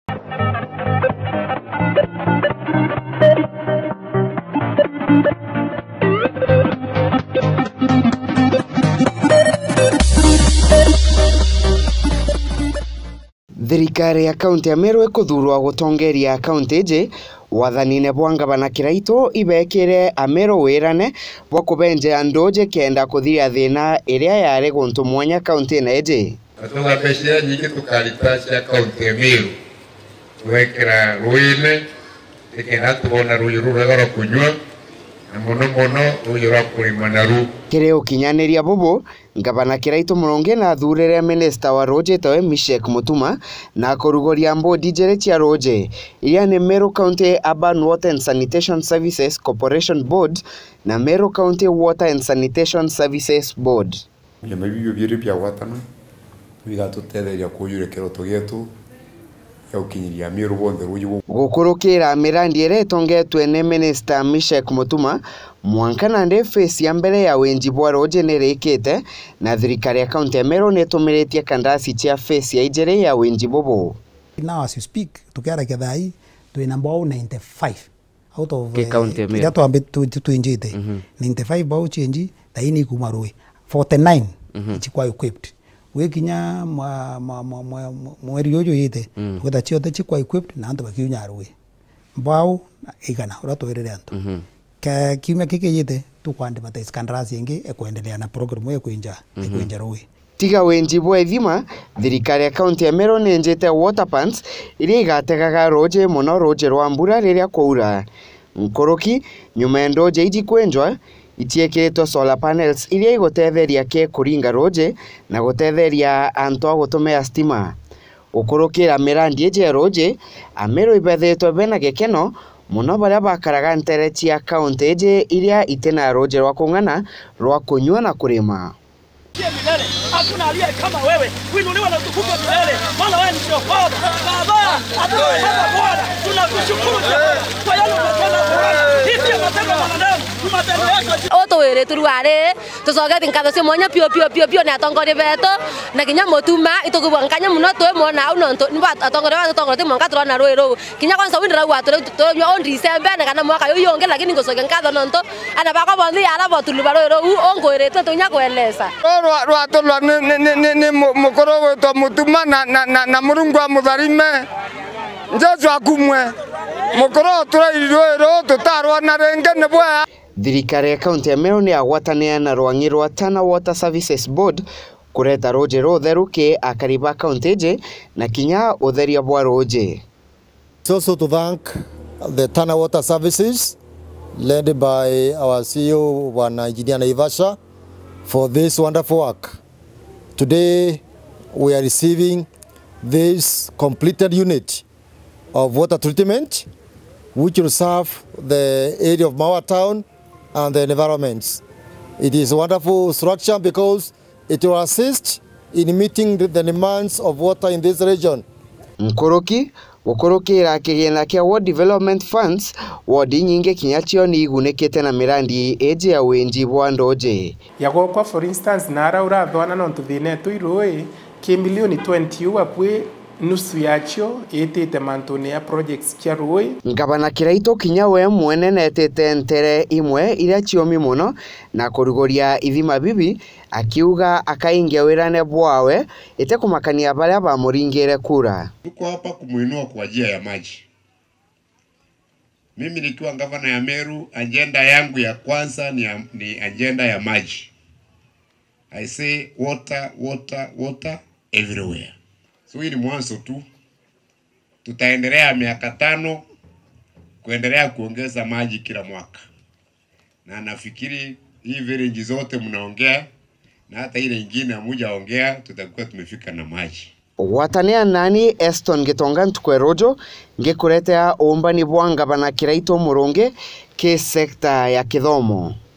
Thirikari ya kaunti ya Meru ikuthurwa gutongeria kaunti je wathanine bwa ngavana Kiraitu ibekire Ameru wirane bwa kubenje andoje kenda kuthia thina iria yari guntu mwanya kaunti na eje atuga peshia nyingi tukalitasha kaunti ya Meru wekera ruine tikena tubona ruiru rwega kunywa na mono ruiru kurima naru kire ukinyaniria bubu ngavana Kiraitu muronge na thurire minister wa roje tawe Mishek Mutuma na kurugoria mbodi jere cia roje iria ni Meru County Urban Water and Sanitation Services Corporation Board na Meru County Water and Sanitation Services Board Yamebibyo biri bya watana bigatutetheria kuyurekero tugetu ukinyiria Meru bonde ruyu gukurukira mirandi iretongetwe ne minister Mishek Mutuma mwankana nde face ya mbere ya wenji bwa roje nerikite na thirikari ya kaunti ya Meru netumiretie kandasi cia face ya ijere ya wenji bobo. Now as you speak tukiara kethai tu number 95 out of county Meru that ambe tu injite 95 bao change taini kumarui 49 chikwa equipped wekinya mweri yoyo yite kweta chiote chikwa equipped na antu bakiunya arui bao igana uratwerere antu ka kiumia kike yite tukwande mata iskandarasi yengi ekuendelea na program ya kuinja rui tiga wenji bwa ithima thirikari ya kaunti ya Meru nenjete water pans iria igategaga roje muno roje rwa mbura riria kwaura nkoroki nyuma ndoje iji kwenjwa itiekiretwo solar panels iria igotetheria ke kuringa roje na gutetheria anto gutumia stima ukurukira mirandi eje roje Ameru ibethetwo bena gekeno muno baria bakaraga ntere cia kaunti eje iria itena roje rwa kung'ana rwa kunywa na kurima hakuna aliye kama wewe kuinuliwa na utukufu milele maana wewe ni Jehova baba adui kama Bwana tunakushukuru kwa yale unatenda Bwana hizi matendo manadamu tumatendo yako oto were turuare tusoga thinkatho cio mwanya pio na atongori beto na kinya motuma itugubwankanya muno twe mona unonto ni atongori wa tongori mwanka turona rwero kinya kwanza windira gwa turonyo on December na kana mwaka uyu onge lakini ngosoge nkatho nonto ana bako bondi ara botuluba rwero ongoirete tunya kweleza rwatulwa ni mukoro wetu Mutuma na Murungu wa mutharime njesu akumwe mukoro turairiro tutarwa na renge ne bwa thirikari ya kaunti ya Meru ni agwatania na rwangi rwa Tana Water Services Board kureta roje rotheru ke akariba kaunti je na kinya utheria bwa roje. Also to thank the Tana Water Services led by our CEO Bwana Engineer Naivasha for this wonderful work. Today we are receiving this completed unit of water treatment which will serve the area of Mawa town and the environments. It is a wonderful structure because it will assist in meeting the demands of water in this region. Nkoroki gukurukira kigina kia World Development Funds wodi nyinge kinyachio ni igunekete na mirandi eje ya wenji bwa ndoje yagokwa for instance nara urathwana no tuthine tuiroi ki milioni 20 uwa kwi nusu yacho yetete mantone ya projects kia roi ngavana Kiraitu kinya we mwene netete ntere imwe iria chiomi muno na kurugoria ithima bibi akiuga akaingia wirane bwawe ite kumakania baria ba muringire kura. Tuko hapa kumuinua kwa njia ya maji. Mimi nikiwa gavana ya Meru, agenda yangu ya kwanza ni agenda ya maji. I say water everywhere. So hii ni mwanzo tu. Tutaendelea miaka 5 kuendelea kuongeza maji kila mwaka. Na nafikiri hii village zote mnaongea na hata ile nyingine hamujaongea tutakuwa tumefika na maji. Watania nani Eston Gitonga ntukwerojo ngekuretea umbani bwa ngavana Kiraitu muronge ke sekta ya kithomo.